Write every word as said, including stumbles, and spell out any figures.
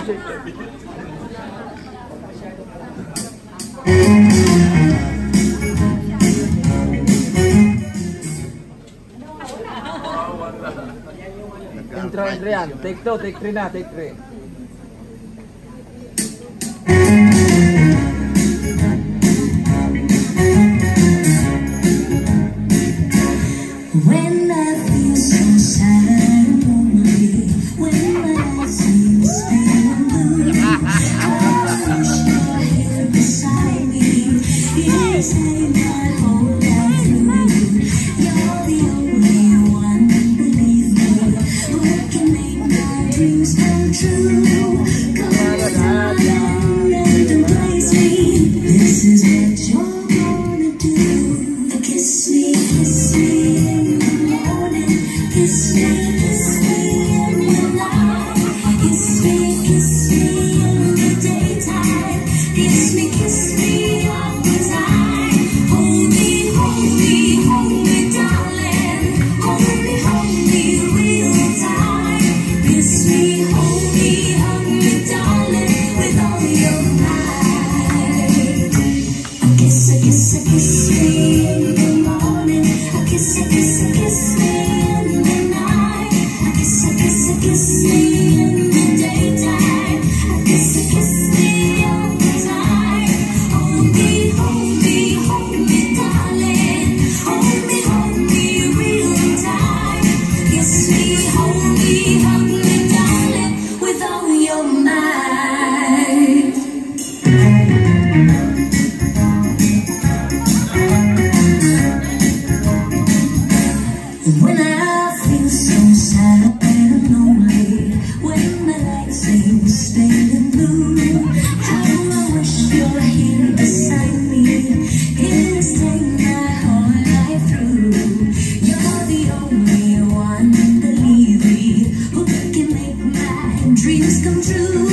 Intro, intro yan. Take two, take three na, take three. When I feel so sad and lonely, when my eyes seem spinning blue, I wish you're here beside me. You're setting my whole life through. You're the only one, believe me, who can make my dreams come true. Come on, darling, and embrace me. This is what you're gonna do. Kiss me, kiss me. Kiss me, kiss me in the night. Kiss me, kiss me in the daytime. Kiss me, kiss me all the time. Hold me, hold me, hold me, darling. Hold me, hold me real tight. Kiss me, hold me, hug me, darling, with all your might. I kiss, I kiss, I kiss me in the morning. I kiss, I kiss, I kiss me. Kiss me in the daytime. Kiss, kiss me all the time. Hold me, hold me, hold me, darling. Hold me, hold me real tight. Kiss me, hold me, hug me, darling, with all your might. When I feel so sad, seems fading blue, how I wish you're here beside me. Here to stay my whole life through. You're the only one, believe me, who can make my dreams come true.